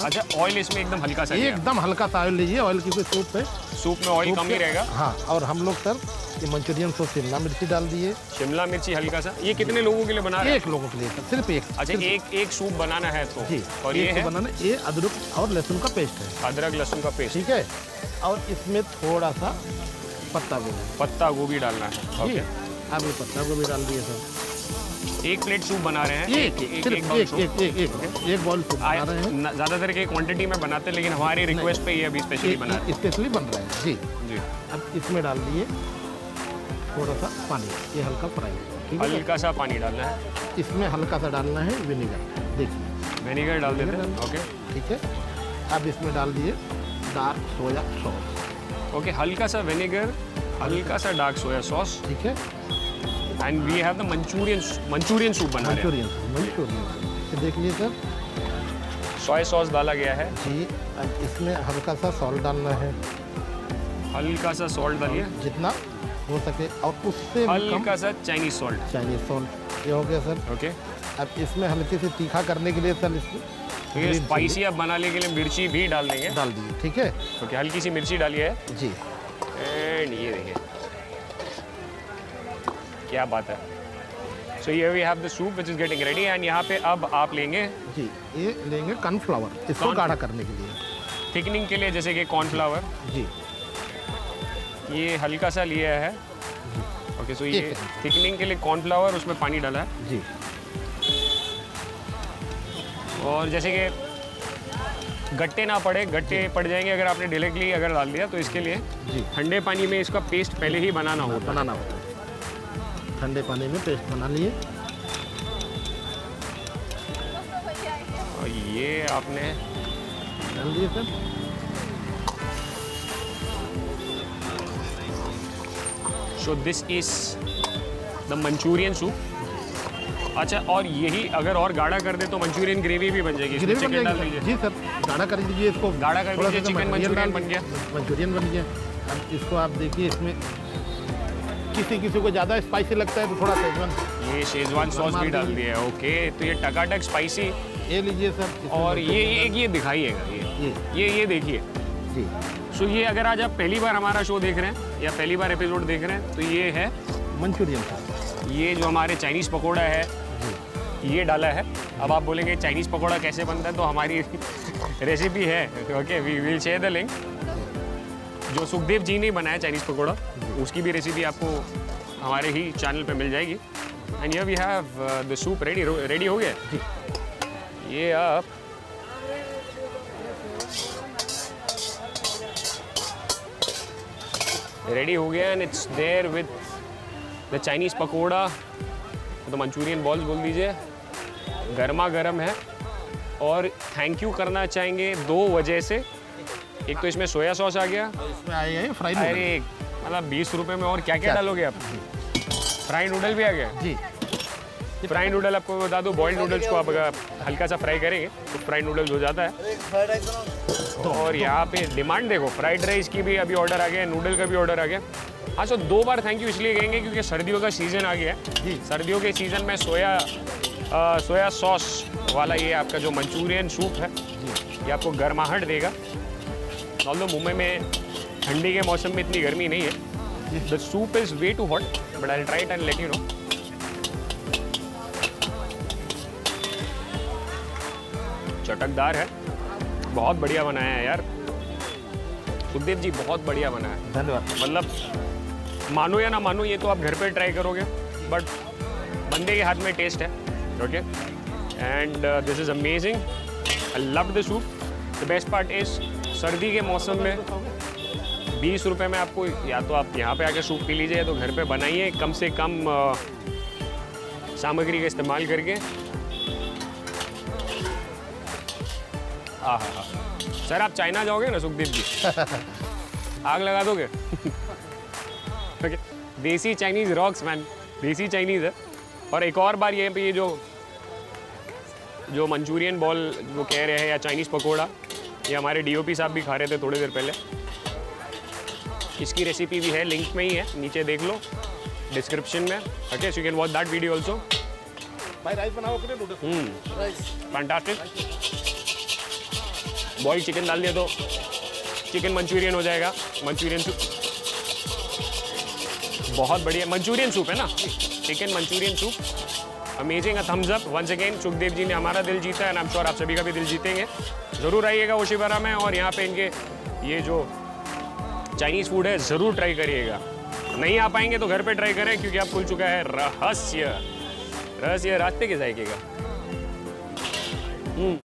अच्छा, ऑयल इसमें एकदम हल्का सा, एकदम हल्का सा ऑयल लीजिए। ऑयल की कोई सूप है, सूप में ऑयल कम ही रहेगा। हाँ, और हम लोग सर ये मंचूरियन सॉस शिमला मिर्ची डाल दिए। शिमला मिर्ची हल्का सा। ये कितने लोगों के लिए बना रहे हैं? 1 लोगों के लिए सर, सिर्फ 1। अच्छा, एक सूप बनाना है तो जी। और ये है बनाना, ये अदरक और लहसुन का पेस्ट है। अदरक लहसुन का पेस्ट, ठीक है। और इसमें थोड़ा सा पत्ता गोभी डालना है। ओके, अब ये पत्ता गोभी डाल दिए सर। 1 प्लेट सूप बना रहे हैं। एक बाउल सूप बना रहे हैं। ज़्यादातर के क्वांटिटी में बनाते हैं, लेकिन हमारी रिक्वेस्ट पे ये अभी स्पेशली बना रहे हैं। स्पेशली बन रहा है जी। जी। अब इसमें डाल दिए थोड़ा सा पानी, ये हल्का फ्राई, ठीक है। हल्का सा पानी डालना है। इसमें हल्का सा डालना है विनेगर, देखिए विनेगर डाल देते हैं। ओके, ठीक है। अब इसमें डाल दिए डार्क सोया सॉस। ओके, हल्का सा विनेगर, हल्का सा डार्क सोया सॉस, ठीक है। And we have the Manchurian soup बना रहे हैं। मंचूरियन देख लीजिए सर, सोया सॉस डाला गया है जी। अब इसमें हल्का सा सॉल्ट डालना है, हल्का सा सॉल्ट डालिए जितना हो सके, और उससे हल्का सा चाइनीज सॉल्ट, ये हो गया सर। ओके। अब इसमें हल्के से तीखा करने के लिए सर तो ये स्पाइसी अब बनाने के लिए मिर्ची भी डाल देंगे, डाल दी, ठीक है। ओके, हल्की सी मिर्ची डाली है जी। एंड ये देखिए क्या बात है। सो ये we have the soup which is getting ready, and यहाँ पे अब आप लेंगे जी, ये लेंगे कॉर्नफ्लावर, इसको गाढ़ा करने के लिए, थिकनिंग के लिए, जैसे कि कॉर्नफ्लावर जी। ये हल्का सा लिया है। ओके, सो ये थिकनिंग के लिए कॉर्नफ्लावर, उसमें पानी डाला है जी। और जैसे कि गट्टे ना पड़े, गट्टे पड़ जाएंगे अगर आपने डायरेक्टली अगर डाल दिया, तो इसके लिए ठंडे पानी में इसका पेस्ट पहले ही बनाना होता है। ठंडे पानी में पेस्ट बना लिए, और ये आपने डाल दिए sir. So this is the Manchurian soup. अच्छा, और यही अगर और गाढ़ा कर दे तो मंचूरियन ग्रेवी भी बन जाएगी। ग्रेवी चिकन डाल दीजिए जी सर, गाढ़ा कर दीजिए इसको, गाढ़ा कर दीजिए, चिकन मंचूरियन बन गया। मंचूरियन बन गया। अब इसको आप देखिए, इसमें किसी को ज़्यादा स्पाइसी लगता है तो थोड़ा शेजवान, ये शेजवान सॉस भी डाल दिया है। ओके, तो ये टकाटक स्पाइसी, ये लीजिए सर। और ये दिखाइएगा, ये देखिए जी। सो ये अगर आज आप पहली बार हमारा शो देख रहे हैं या पहली बार एपिसोड देख रहे हैं, तो ये है मंचूरियन सर। ये जो हमारे चाइनीज़ पकौड़ा है, ये डाला है। अब आप बोलेंगे चाइनीज़ पकौड़ा कैसे बनता है, तो हमारी रेसिपी है। Okay, we will share the link. जो सुखदेव जी ने बनाया चाइनीज़ पकौड़ा, उसकी भी रेसिपी आपको हमारे ही चैनल पे मिल जाएगी। And here we have the soup ready हो गया जी। ये आप रेडी हो गया, and it's there with the Chinese pakora, तो मंचूरियन बॉल्स बोल दीजिए, गर्मा गर्म है। और थैंक यू करना चाहेंगे 2 वजह से। एक तो इसमें सोया सॉस आ गया, इसमें आएगा फ्राई नूडल। अरे मतलब 20 रुपये में और क्या क्या डालोगे आप? फ्राई नूडल भी आ गया जी। फ्राई नूडल आपको बता दूं, बॉइल्ड नूडल्स को आप अगर हल्का सा फ्राई करेंगे तो फ्राई नूडल्स हो जाता है। तो और यहाँ पे डिमांड देखो, फ्राइड राइस की भी अभी ऑर्डर आ गया, नूडल का भी ऑर्डर आ गया। हाँ, तो 2 बार थैंक यू इसलिए कहेंगे क्योंकि सर्दियों का सीज़न आ गया है जी। सर्दियों के सीज़न में सोया सॉस वाला ये आपका जो मंचूरियन सूप है, ये आपको गर्माहट देगा। ऑल्दो मुंबई में ठंडी के मौसम में इतनी गर्मी नहीं है। The soup is way too hot, but I will try it and let you know. चटकदार है, बहुत बढ़िया बनाया है यार सुखदेव जी, बहुत बढ़िया बनाया है। धन्यवाद। मतलब मानो या ना मानो, ये तो आप घर पे ट्राई करोगे, बट बंदे के हाथ में टेस्ट है। Okay, and this is amazing, I love the soup. The best part is सर्दी के मौसम में 20 रुपये में आपको, या तो आप यहाँ पे आकर सूप पी लीजिए, तो घर पे बनाइए कम से कम सामग्री का इस्तेमाल करके। हाँ, सर आप चाइना जाओगे ना सुखदेव जी, आग लगा दोगे। Okay, desi Chinese rocks man, desi Chinese है। और एक और बार ये पे, ये जो मंचूरियन बॉल वो कह रहे हैं या चाइनीज़ पकोड़ा, ये हमारे डीओपी साहब भी खा रहे थे थोड़ी देर पहले। इसकी रेसिपी भी है, लिंक में ही है, नीचे देख लो डिस्क्रिप्शन में। Okay, so you can watch that video also. भाई राइस बनाओ, नूडल्स, फैंटास्टिक। बॉइल्ड चिकन डाल दिया तो चिकन मंचूरियन हो जाएगा। मंचूरियन सूप बहुत बढ़िया मंचूरियन सूप है ना, chicken Manchurian soup amazing. Thumbs up once again. Sukhdev ji ने हमारा दिल जीता है एंड आई एम श्योर आप सभी का भी दिल जीतेंगे। ज़रूर आइएगा ओशिवारा में और यहाँ पे इनके ये जो चाइनीज़ फूड है ज़रूर ट्राई करिएगा। नहीं आ पाएंगे तो घर पे ट्राई करें क्योंकि अब खुल चुका है रहस्य रास्ते के जाएगा।